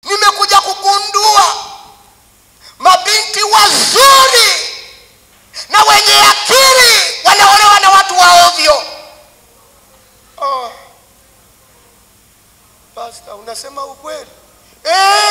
Nimekuja kugundua mabinti wazuri na wenye akili wanaolewa na watu wa ovyo. Pastor, unasema ukweli?